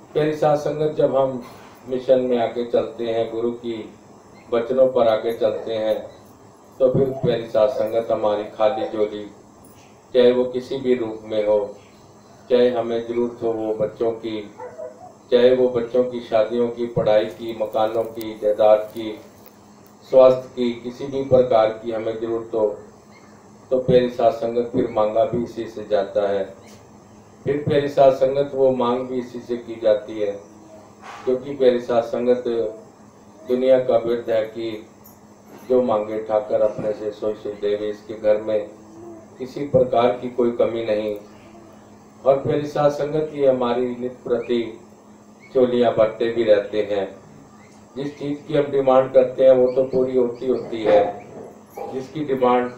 प्यारी साध संगत, जब हम मिशन में आगे चलते हैं, गुरु की वचनों पर आगे चलते हैं, तो फिर प्यारी साध संगत हमारी खाली झोली, चाहे वो किसी भी रूप में हो, चाहे हमें जरूरत हो वो बच्चों की, चाहे वो बच्चों की शादियों की, पढ़ाई की, मकानों की, जायदाद की, स्वास्थ्य की, किसी भी प्रकार की हमें जरूरत हो, तो प्यारी साध संगत फिर मांगा भी इसी से जाता है। फिर प्यारी साध संगत वो मांग भी इसी से की जाती है, क्योंकि प्यारी साध संगत दुनिया का विरध है कि जो मांगे ठाकर अपने से सोई सोई देवे। इसके घर में किसी प्रकार की कोई कमी नहीं। और प्यारी साध संगत ये हमारी नित्य प्रति चोलियां भरते भी रहते हैं। जिस चीज की हम डिमांड करते हैं वो तो पूरी होती है, जिसकी डिमांड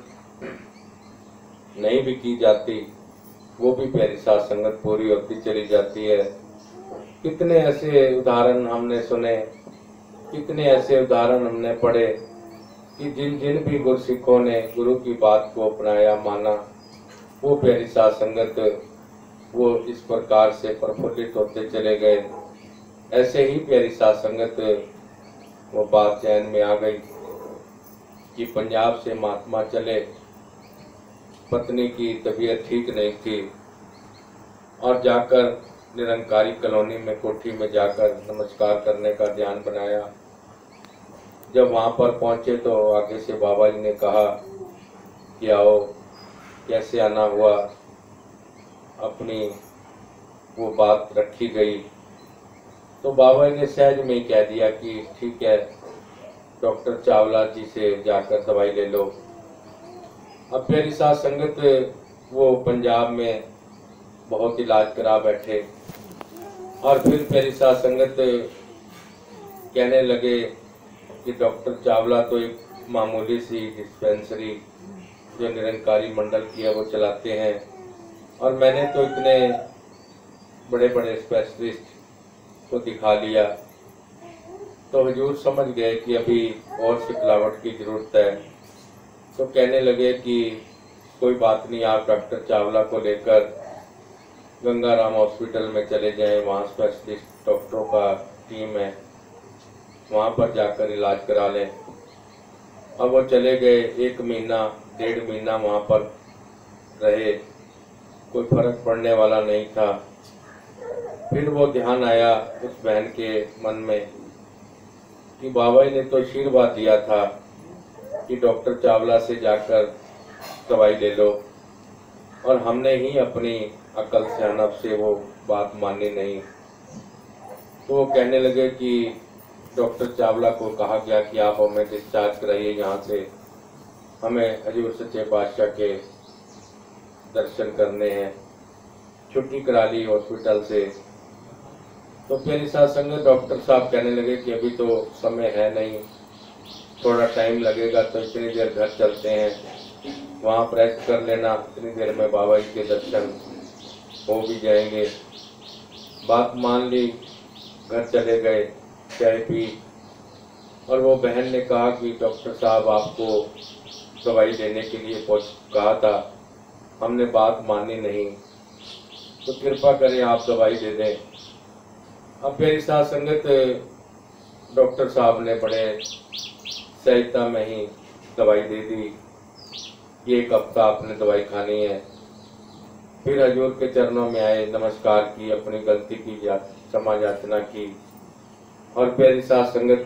नहीं भी की जाती वो भी प्यारी साध संगत पूरी होती चली जाती है। कितने ऐसे उदाहरण हमने सुने, कितने ऐसे उदाहरण हमने पढ़े कि जिन जिन भी गुरसिखों ने गुरु की बात को अपनाया, माना, वो प्यारी साध संगत वो इस प्रकार से प्रफुल्लित होते चले गए। ऐसे ही प्यारी साध संगत वो बात चैन में आ गई कि पंजाब से महात्मा चले, पत्नी की तबीयत ठीक नहीं थी, और जाकर निरंकारी कॉलोनी में कोठी में जाकर नमस्कार करने का ध्यान बनाया। जब वहाँ पर पहुँचे तो आगे से बाबा जी ने कहा कि आओ, कैसे आना हुआ, अपनी वो बात रखी गई। तो बाबा जी ने सहज में ही कह दिया कि ठीक है, डॉक्टर चावला जी से जाकर दवाई ले लो। अब प्यारी साध संगत वो पंजाब में बहुत इलाज करा बैठे, और फिर प्यारी साध संगत कहने लगे कि डॉक्टर चावला तो एक मामूली सी डिस्पेंसरी जो निरंकारी मंडल की है वो चलाते हैं, और मैंने तो इतने बड़े बड़े स्पेशलिस्ट को दिखा लिया। तो हुजूर समझ गए कि अभी और सिखलावट की जरूरत है। तो कहने लगे कि कोई बात नहीं, आप डॉक्टर चावला को लेकर गंगाराम हॉस्पिटल में चले जाएं, वहाँ स्पेशलिस्ट डॉक्टरों का टीम है, वहाँ पर जाकर इलाज करा लें। अब वो चले गए, 1 महीना 1.5 महीना वहाँ पर रहे, कोई फर्क पड़ने वाला नहीं था। फिर वो ध्यान आया उस बहन के मन में कि बाबा जी ने तो आशीर्वाद दिया था कि डॉक्टर चावला से जाकर दवाई ले लो, और हमने ही अपनी अकल सियानत से वो बात मानी नहीं। तो वो कहने लगे कि डॉक्टर चावला को कहा गया कि आप हमें डिस्चार्ज कराइए यहाँ से, हमें हजूर सच्चे बादशाह के दर्शन करने हैं। छुट्टी करा ली हॉस्पिटल से। तो प्यारी साध संगत डॉक्टर साहब कहने लगे कि अभी तो समय है नहीं, थोड़ा टाइम लगेगा, तो इतनी देर घर चलते हैं, वहाँ रेस्ट कर लेना, इतनी देर में बाबा जी के दर्शन हो भी जाएंगे। बात मान ली, घर चले गए, चाय पी, और वो बहन ने कहा कि डॉक्टर साहब आपको दवाई लेने के लिए कहा था, हमने बात मानी नहीं, तो कृपा करें आप दवाई दे दें। अब मेरी साथ संगत डॉक्टर साहब ने बड़े सहजता में ही दवाई दे दी कि 1 हफ्ता आपने दवाई खानी है। फिर हजूर के चरणों में आए, नमस्कार की, अपनी गलती की क्षमा याचना की, और प्यारी साध संगत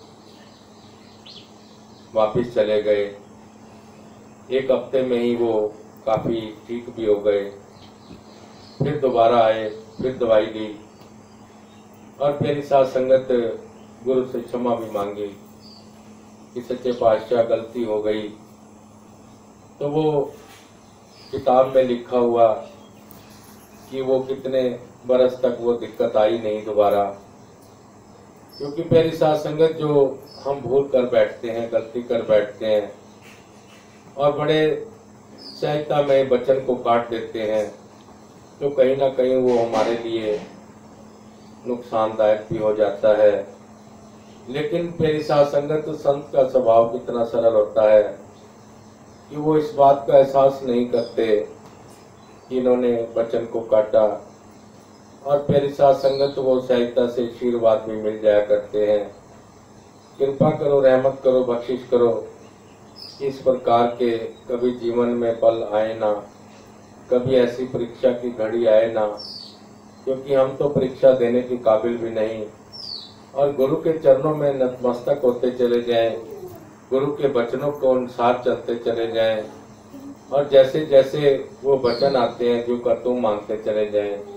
वापिस चले गए। 1 हफ्ते में ही वो काफ़ी ठीक भी हो गए। फिर दोबारा आए, फिर दवाई ली, और प्यारी साध संगत गुरु से क्षमा भी मांगी कि सच्चे पातशाह गलती हो गई। तो वो किताब में लिखा हुआ कि वो कितने बरस तक वो दिक्कत आई नहीं दोबारा, क्योंकि प्यारी साध संगत जो हम भूल कर बैठते हैं, गलती कर बैठते हैं, और बड़े सहजता में वचन को काट देते हैं, तो कहीं ना कहीं वो हमारे लिए नुकसानदायक भी हो जाता है। लेकिन प्यारी साध संगत संत का स्वभाव कितना सरल होता है कि वो इस बात का एहसास नहीं करते कि इन्होंने वचन को काटा, और प्यारी साथ संगत वो सहायता से आशीर्वाद भी मिल जाया करते हैं। कृपा करो, रहमत करो, बख्शिश करो, इस प्रकार के कभी जीवन में पल आए ना, कभी ऐसी परीक्षा की घड़ी आए ना, क्योंकि हम तो परीक्षा देने के काबिल भी नहीं। और गुरु के चरणों में नतमस्तक होते चले जाएं, गुरु के वचनों के अनुसार चलते चले जाएं, और जैसे जैसे वो वचन आते हैं जो का तुम मानते चले जाएं।